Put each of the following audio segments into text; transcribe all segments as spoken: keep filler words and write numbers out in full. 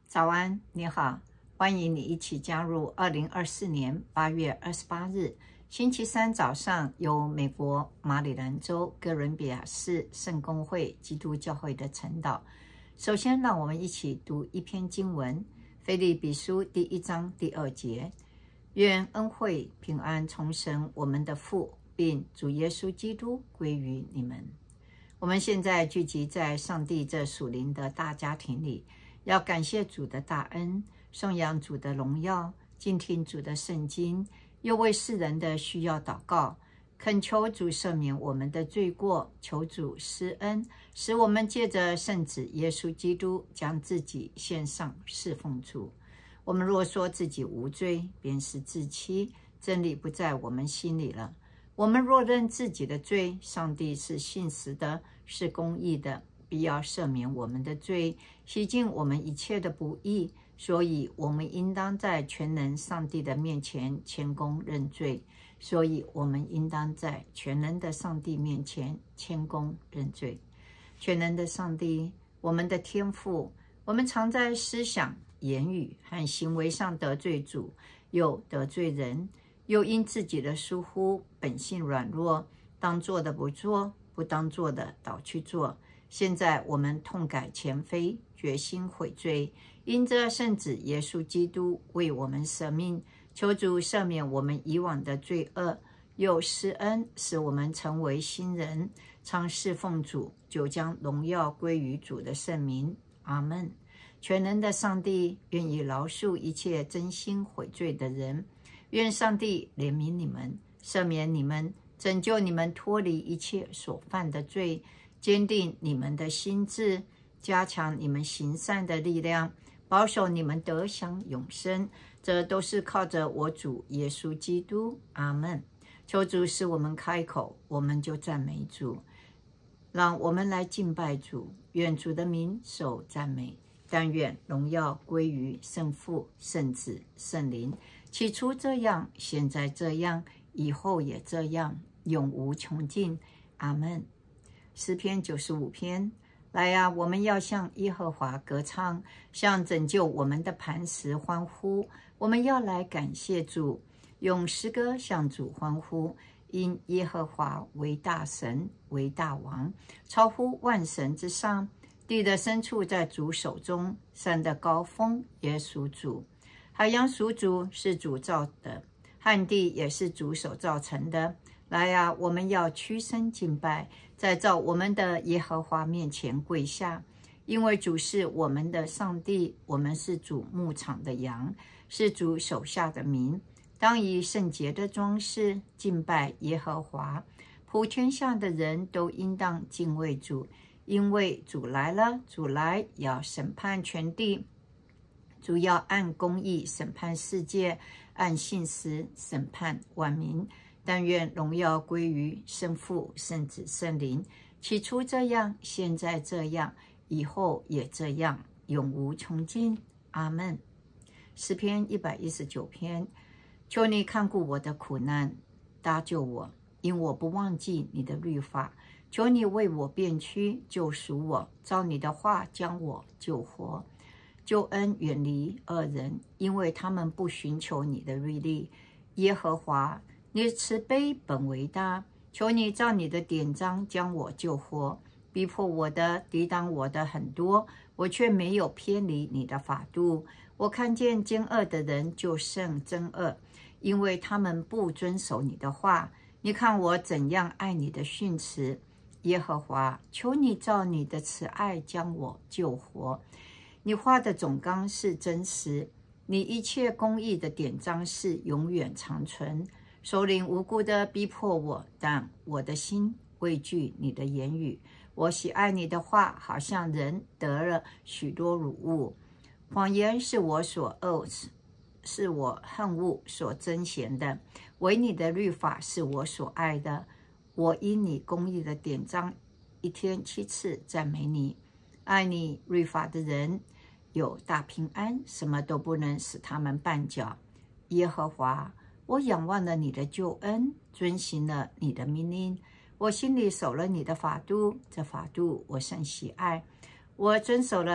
早安，你好，欢迎你一起加入二零二四年八月二十八日星期三早上由美国马里兰州哥伦比亚市圣公会基督教会的晨祷。首先，让我们一起读一篇经文，腓立比书第一章第二节。愿恩惠平安从神我们的父，并主耶稣基督归于你们。我们现在聚集在上帝这属灵的大家庭里，要感谢主的大恩，颂扬主的荣耀，静听主的圣经，又为世人的需要祷告，恳求主赦免我们的罪过，求主施恩，使我们借着圣子耶稣基督将自己献上侍奉主。我们若说自己无罪，便是自欺，真理不在我们心里了。我们若认自己的罪，上帝是信实的，是公义的，必要赦免我们的罪，洗净我们一切的不义。所以我们应当在全能上帝的面前谦恭认罪。所以我们应当在全能的上帝面前谦恭认罪。全能的上帝，我们的天父，我们常在思想、言语和行为上得罪主，又得罪人，又因自己的疏忽，本性软弱，当做的不做，不当做的倒去做。现在我们痛改前非，决心悔罪，因着圣子耶稣基督为我们舍命，求主赦免我们以往的罪恶，又施恩使我们成为新人，常侍奉主，就将荣耀归于主的圣名。阿们。全能的上帝愿意饶恕一切真心悔罪的人，愿上帝怜悯你们，赦免你们，拯救你们脱离一切所犯的罪，坚定你们的心志，加强你们行善的力量，保守你们得享永生。这都是靠着我主耶稣基督。阿们。求主使我们开口，我们就赞美主。让我们来敬拜主，愿主的名受赞美。但愿荣耀归于圣父、圣子、圣灵，起初这样，现在这样，以后也这样，永无穷尽。阿们。诗篇九十五篇，来呀、啊，我们要向耶和华歌唱，向拯救我们的磐石欢呼。我们要来感谢主，用诗歌向主欢呼，因耶和华为大神，为大王，超乎万神之上。地的深处在主手中，山的高峰也属主，海洋属主，是主造的，旱地也是主手造成的。来呀、啊，我们要屈身敬拜，在造我们的耶和华面前跪下，因为主是我们的上帝，我们是主牧场的羊，是主手下的民。当以圣洁的装饰敬拜耶和华，普天下的人都应当敬畏主。因为主来了，主来要审判全地，主要按公义审判世界，按信实审判万民。但愿荣耀归于圣父、圣子、圣灵，起初这样，现在这样，以后也这样，永无穷尽。阿们。诗篇一百一十九篇，求你看顾我的苦难，搭救我，因我不忘记你的律法。求你为我辩屈，救赎我，照你的话将我救活。救恩远离恶人，因为他们不寻求你的律例。耶和华，你的慈悲本为大，求你照你的典章将我救活。逼迫我的、抵挡我的很多，我却没有偏离你的法度。我看见奸恶的人就甚憎恶，因为他们不遵守你的话。你看我怎样爱你的训词。耶和华，求你照你的慈爱将我救活。你画的总纲是真实，你一切公义的典章是永远长存。首领无辜的逼迫我，但我的心畏惧你的言语。我喜爱你的话，好像人得了许多乳物。谎言是我所恶，是我恨恶所憎嫌的，唯你的律法是我所爱的。我因你公义的典章，一天七次赞美你。爱你律法的人有大平安，什么都不能使他们绊脚。耶和华，我仰望了你的救恩，遵行了你的命令。我心里守了你的法度，这法度我甚喜爱。我遵守了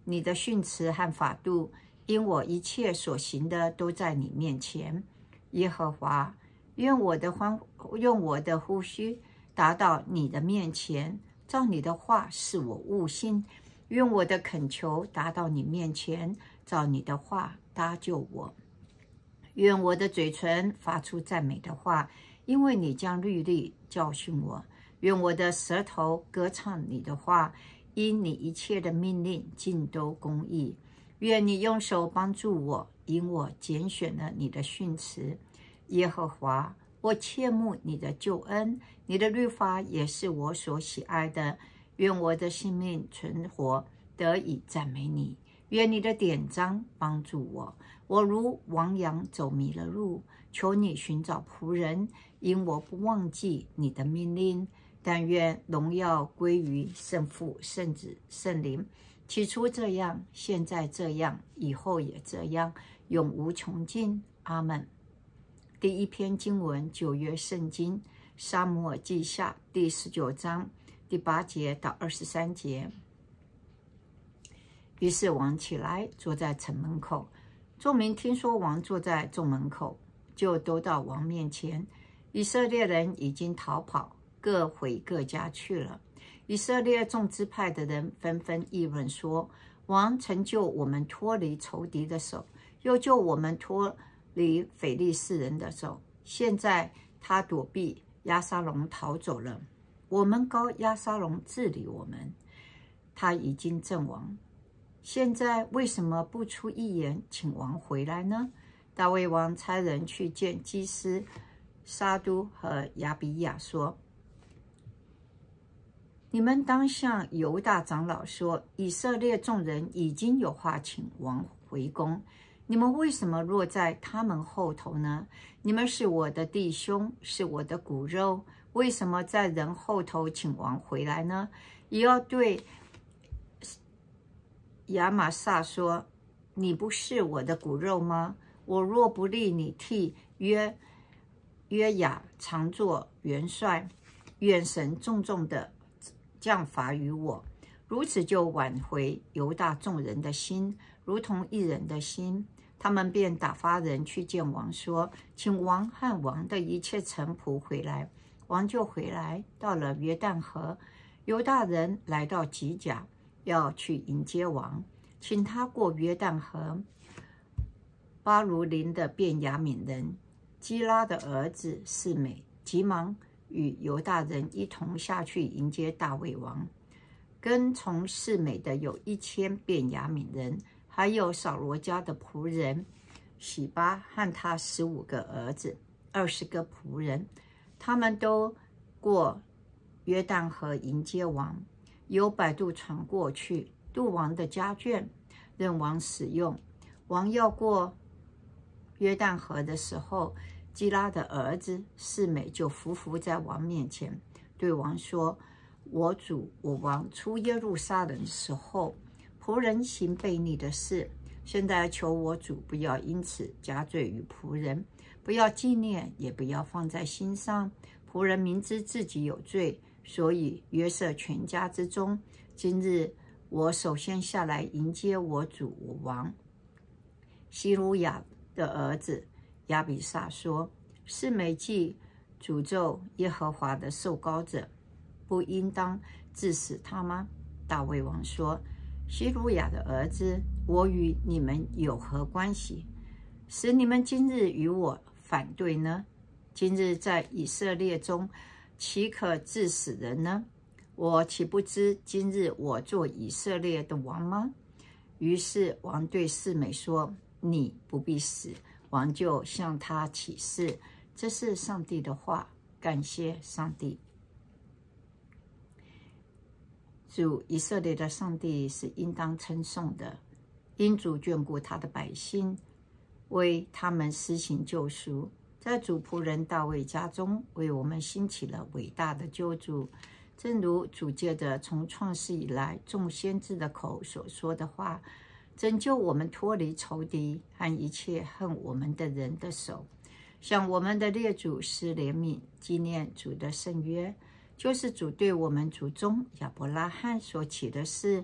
你的训词和法度，因我一切所行的都在你面前。耶和华，愿我的欢，愿我的呼吁达到你的面前，照你的话使我悟性。愿我的恳求达到你面前，照你的话搭救我。愿我的嘴唇发出赞美的话，因为你将律例教训我。愿我的舌头歌唱你的话，因你一切的命令尽都公义。愿你用手帮助我，因我拣选了你的训词。耶和华，我切慕你的救恩，你的律法也是我所喜爱的。愿我的性命存活，得以赞美你。愿你的典章帮助我。我如亡羊走迷了路，求你寻找仆人，因我不忘记你的命令。但愿荣耀归于圣父、圣子、圣灵，起初这样，现在这样，以后也这样，永无穷尽。阿们。第一篇经文，旧约圣经撒母耳记下第十九章第八节到二十三节。于是王起来，坐在城门口。众民听说王坐在众门口，就都到王面前。以色列人已经逃跑，各回各家去了。以色列众支派的人纷纷议论说：王曾救我们脱离仇敌的手，又救我们脱离非利士人的手。现在他躲避，押沙龙逃走了。我们膏押沙龙治理我们，他已经阵亡。现在为什么不出一言，请王回来呢？大卫王差人去见基司沙都和亚比亚说：你们当向犹大长老说，以色列众人已经有话请王回宫，你们为什么落在他们后头呢？你们是我的弟兄，是我的骨肉，为什么在人后头请王回来呢？也要对亚玛撒说：你不是我的骨肉吗？我若不立你替约约雅常作元帅，愿神重重的降罚于我，如此就挽回犹大众人的心，如同一人的心。他们便打发人去见王，说：请王和王的一切臣仆回来。王就回来，到了约旦河。犹大人来到吉甲，要去迎接王，请他过约旦河。巴卢林的便雅悯人基拉的儿子示每急忙与犹大人一同下去迎接大卫王。跟从示每的有一千便雅悯人，还有扫罗家的仆人洗巴和他十五个儿子，二十个仆人，他们都过约旦河迎接王。有摆渡船过去，渡王的家眷，任王使用。王要过约旦河的时候，基拉的儿子示每就伏伏在王面前，对王说：我主我王出耶路撒冷的时候，仆人行悖逆的事，现在求我主不要因此加罪于仆人，不要纪念，也不要放在心上。仆人明知自己有罪，所以约瑟全家之中，今日我首先下来迎接我主我王。希鲁雅的儿子亚比煞说：示每既诅咒耶和华的受膏者，不应当治死他吗？大卫王说：希鲁雅的儿子，我与你们有何关系，使你们今日与我反对呢？今日在以色列中，岂可治死人呢？我岂不知今日我做以色列的王吗？于是王对示每说：你不必死。王就向他起誓。这是上帝的话，感谢上帝。主以色列的上帝是应当称颂的，因主眷顾他的百姓，为他们施行救赎。在主仆人大卫家中，为我们兴起了伟大的救主，正如主借着从创世以来众先知的口所说的话，拯救我们脱离仇敌和一切恨我们的人的手，向我们的列祖施怜悯，纪念主的圣约，就是主对我们祖宗亚伯拉罕所起的誓，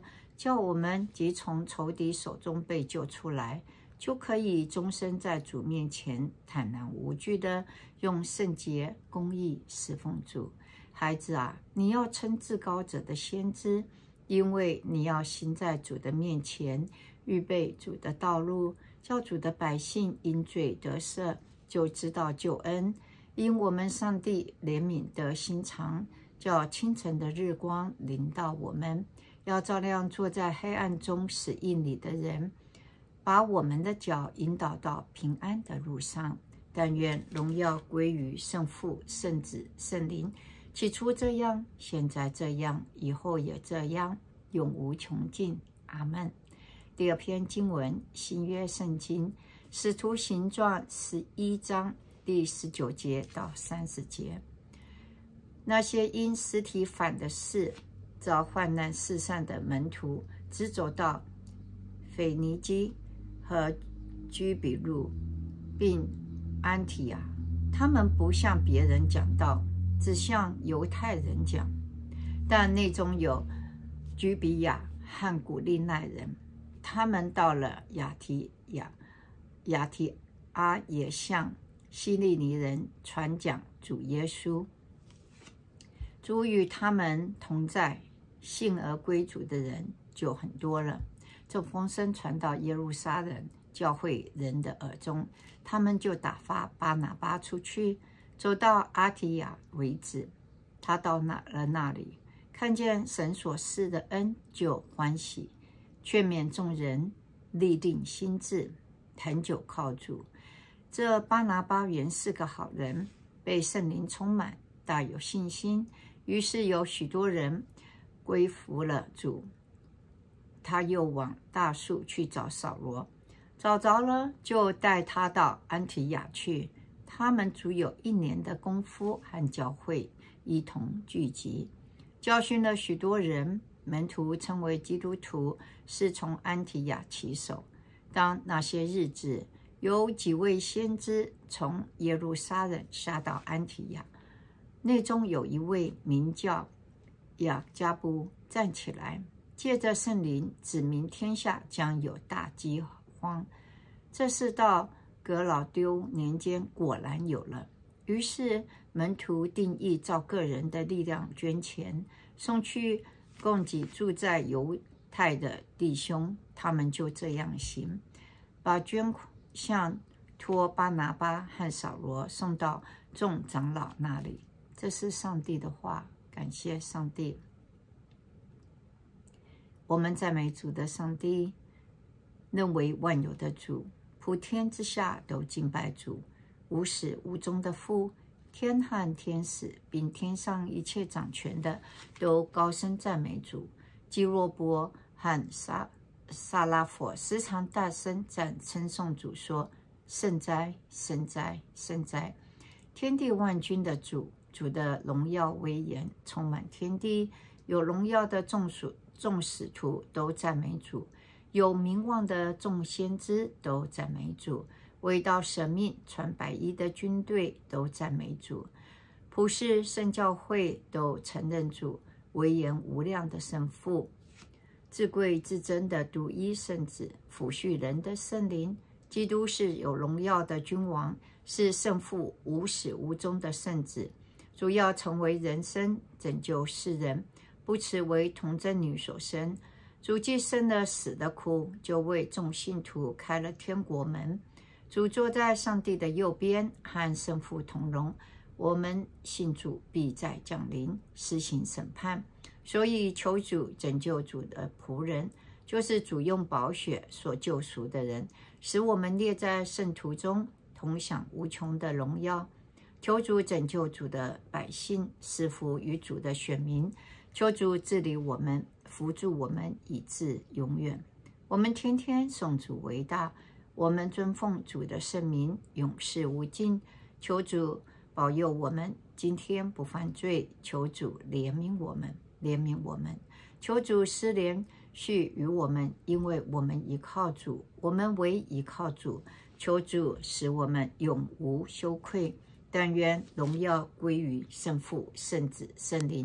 叫我们即从仇敌手中被救出来，就可以终身在主面前坦然无惧的用圣洁公义侍奉主。孩子啊，你要称至高者的先知，因为你要行在主的面前，预备主的道路，叫主的百姓因罪得赦，就知道救恩。因我们上帝怜悯的心肠，叫清晨的日光临到我们，要照亮坐在黑暗中死荫里的人，把我们的脚引导到平安的路上。但愿荣耀归于圣父、圣子、圣灵，起初这样，现在这样，以后也这样，永无穷尽。阿们。第二篇经文，新约圣经使徒行传十一章第十九节到三十节。那些因实体反的事遭患难四散的门徒，只走到腓尼基和居比路，并安提亚。他们不向别人讲道，只向犹太人讲。但内中有居比亚和古利奈人，他们到了亚提亚亚提阿，也向希利尼人传讲主耶稣。主与他们同在，信而归主的人就很多了。这风声传到耶路撒冷教会人的耳中，他们就打发巴拿巴出去，走到阿提亚为止。他到那了那里，看见神所施的恩，就欢喜，劝勉众人立定心志，恒久靠主。这巴拿巴原是个好人，被圣灵充满，大有信心，于是有许多人归服了主。他又往大树去找扫罗，找着了，就带他到安提亚去。他们足有一年的功夫和教会一同聚集，教训了许多人。门徒称为基督徒，是从安提亚起手。当那些日子，有几位先知从耶路撒冷下到安提亚，内中有一位名叫雅加布站起来，借着圣灵指明天下将有大饥荒。这事到革老丢年间果然有了。于是门徒定义照个人的力量捐钱，送去供给住在犹太的弟兄。他们就这样行，把捐项托巴拿巴和扫罗送到众长老那里。这是上帝的话，感谢上帝。我们赞美主的上帝，认为万有的主，普天之下都敬拜主，无始无终的父，天和天使，并天上一切掌权的，都高声赞美主。基洛波和撒撒拉佛时常大声赞称颂主，说：圣哉，圣哉，圣哉！天地万军的主，主的荣耀威严充满天地。有荣耀的众属众使徒都赞美主，有名望的众先知都赞美主，为道舍命传百亿的军队都赞美主，普世圣教会都承认主，威严无量的圣父，至贵至真的独一圣子，抚恤人的圣灵。基督是有荣耀的君王，是圣父无始无终的圣子，主要成为人生，拯救世人，不辞为童贞女所生。主既生了死的苦，就为众信徒开了天国门。主坐在上帝的右边，和圣父同荣。我们信主必再降临，施行审判。所以求主拯救主的仆人，就是主用宝血所救赎的人，使我们列在圣徒中，同享无穷的荣耀。求主拯救主的百姓，赐福于主的选民。求主治理我们，扶助我们，以致永远。我们天天颂主为大，我们尊奉主的圣名，永世无尽。求主保佑我们今天不犯罪，求主怜悯我们，怜悯我们。求主施怜恤于我们，因为我们依靠主，我们唯依靠主。求主使我们永无羞愧。但愿荣耀归于圣父、圣子、圣灵，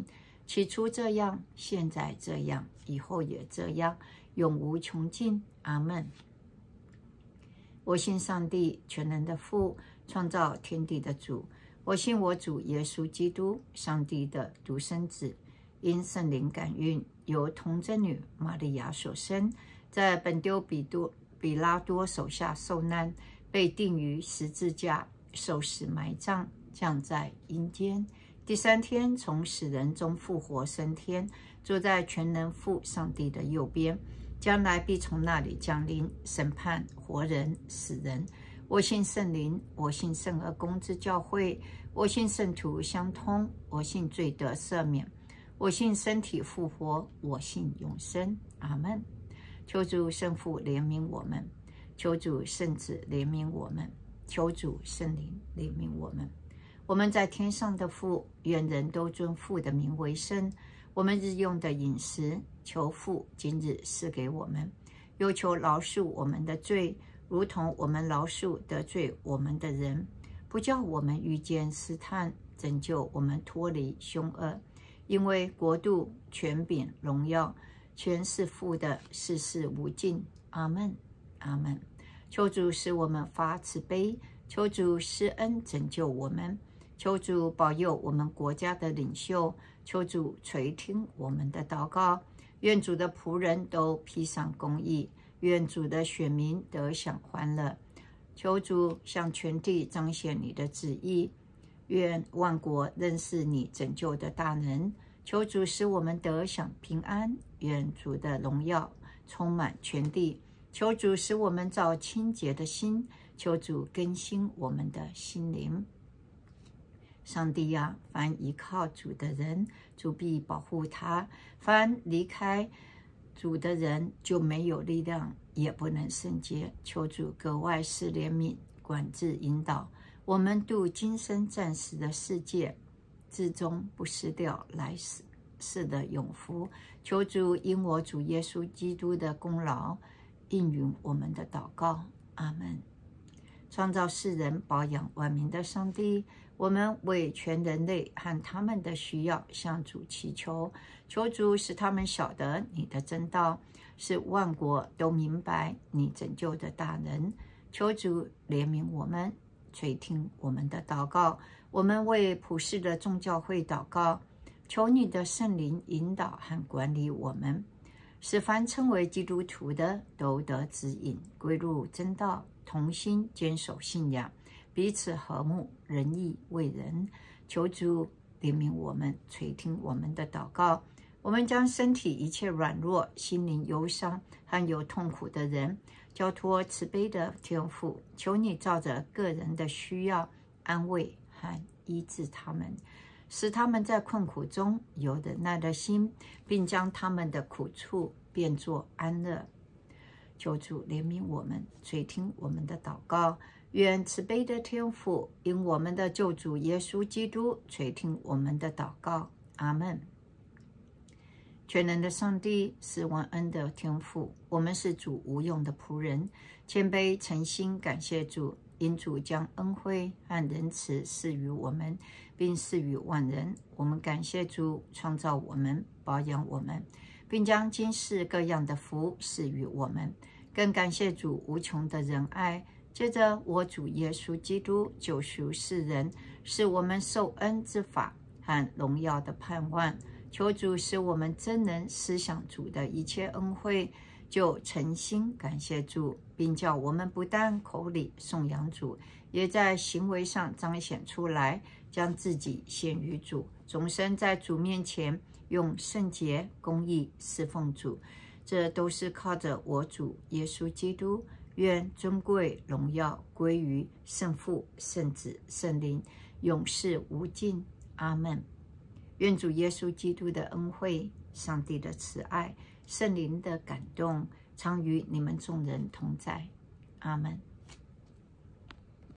起初这样，现在这样，以后也这样，永无穷尽。阿们。我信上帝全能的父，创造天地的主。我信我主耶稣基督，上帝的独生子，因圣灵感孕，由童贞女玛利亚所生，在本丢比多比拉多手下受难，被钉于十字架，受死埋葬，降在阴间。第三天从死人中复活升天，坐在全能父上帝的右边，将来必从那里降临，审判活人死人。我信圣灵，我信圣而公之教会，我信圣徒相通，我信罪得赦免，我信身体复活，我信永生。阿们。求主圣父怜悯我们，求主圣子怜悯我们，求主圣灵怜悯我们。我们在天上的父，愿人都尊父的名为圣。我们日用的饮食，求父今日赐给我们，又求饶恕我们的罪，如同我们饶恕得罪我们的人，不叫我们遇见试探，拯救我们脱离凶恶。因为国度、权柄、荣耀，全是父的，世世无尽。阿们，阿们。求主使我们发慈悲，求主施恩拯救我们，求主保佑我们国家的领袖，求主垂听我们的祷告。愿主的仆人都披上公义，愿主的选民得享欢乐。求主向全地彰显你的旨意，愿万国认识你拯救的大能。求主使我们得享平安，愿主的荣耀充满全地。求主使我们造清洁的心，求主更新我们的心灵。上帝啊，凡依靠主的人，主必保护他；凡离开主的人，就没有力量，也不能圣洁。求主格外施怜悯，管制引导我们度今生暂时的世界，至终不失掉来世的永福。求主因我主耶稣基督的功劳，应允我们的祷告。阿们。创造世人、保养万民的上帝，我们为全人类和他们的需要向主祈求，求主使他们晓得你的真道，使万国都明白你拯救的大能。求主怜悯我们，垂听我们的祷告。我们为普世的众教会祷告，求你的圣灵引导和管理我们，使凡称为基督徒的都得指引，归入真道，同心坚守信仰，彼此和睦，仁义为人。求主怜悯我们，垂听我们的祷告。我们将身体一切软弱、心灵忧伤和有痛苦的人交托慈悲的天父，求你照着个人的需要安慰和医治他们，使他们在困苦中有忍耐的心，并将他们的苦处变作安乐。求主怜悯我们，垂听我们的祷告。愿慈悲的天父因我们的救主耶稣基督垂听我们的祷告。阿们。全能的上帝是万恩的天父，我们是主无用的仆人，谦卑诚心感谢主，因主将恩惠和仁慈赐予我们，并赐予万人。我们感谢主创造我们，保养我们，并将今世各样的福赐予我们，更感谢主无穷的仁爱，接着我主耶稣基督救赎世人，是我们受恩之法和荣耀的盼望。求主使我们真能思想主的一切恩惠，就诚心感谢主，并叫我们不但口里颂扬主，也在行为上彰显出来，将自己献于主，终身在主面前用圣洁公义侍奉主。这都是靠着我主耶稣基督。愿尊贵荣耀归于圣父、圣子、圣灵，永世无尽。阿们。愿主耶稣基督的恩惠、上帝的慈爱、圣灵的感动，常与你们众人同在。阿们。